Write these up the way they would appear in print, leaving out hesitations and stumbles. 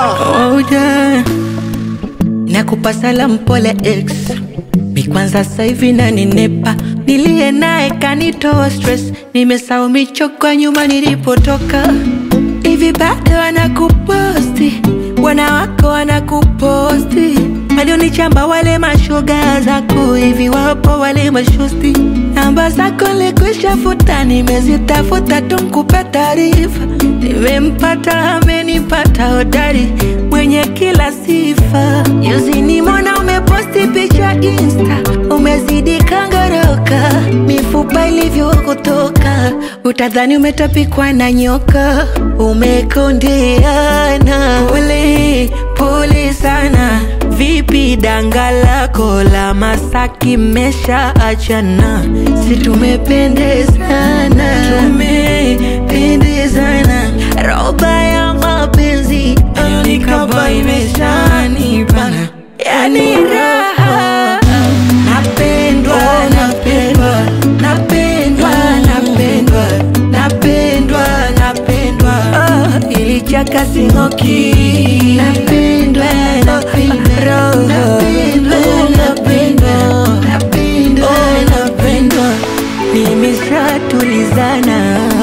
Oh yeah. Nakupa salamu pole ex. Mi kwanza sasa hivi naninepa. Nilie naye kanitoa stress. Nimesahau michoko nyuma nilipotoka. Hivi bado wanakuposti, wanawako wanakuposti. Walionichamba wale mashoga zako, hivi wapo wale mashosti. Namba zako nilikwisha futa, nimezitafuta tu nikupe taarifa. Nimempata amenipata hodari, mwenye kila sifa. Juzi nimeona umeposti picha Insta, umezidi kangoroka. Mifupa ilivyo kutoka, utadhani umetapikwa na nyoka. Umekondeana, pole pole sana. Vipi danga lako la Masaki mesha achana? Si tumependezana, tumependezana. Roba ya mapenzi nikaba imeshanibana. Yani raha, napendwa, napendwa, napendwa, napendwa, napendwa, napendwa. Ilichaka singoki. Napendwa, napendwa, napendwa, napendwa, napendwa, napendwa. Nimeshatulizana.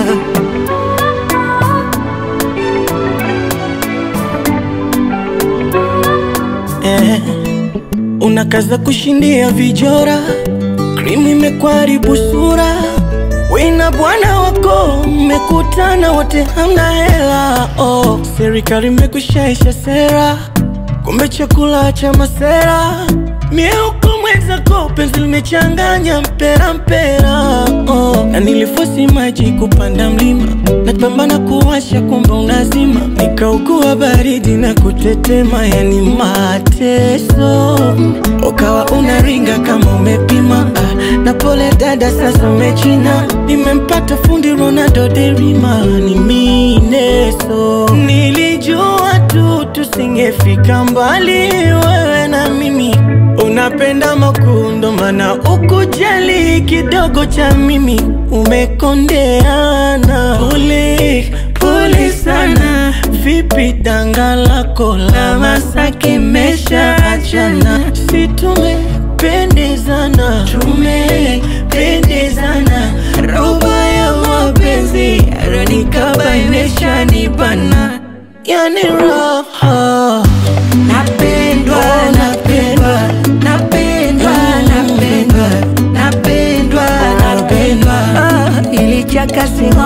Unakaza kushindia vijora, krimu imekuharibu sura. Wina bwana wako mmekutana wote hamna hela. Serikali imekushaisha sera, kumbe chakula cha masera. Mieuko mwenzako penzi limechanganya mpera mpera. Na nilifosi maji kupanda mlima, napambana kuwasha kumbe unazima. Nikaugua baridi na kutetema, yani mateso. Ukawa unaringa kama umepima. Na pole dada sasa umechina. Nimempata fundi Ronaldo derima, ni mineso. Nilijua tu tusingefika mbali wewe na mimi. Unapenda makundo mana ukujali kidogo cha mimi. Umekondeana, pole pole sana. Vipi danga lako la Masaki mesha achana? Si tumependezana, tumependezana. Roba ya mapenzi nikaba imeshanibana. Yani raha, napendwa, napendwa, napendwa, napendwa, napendwa, napendwa. Ilichaka singo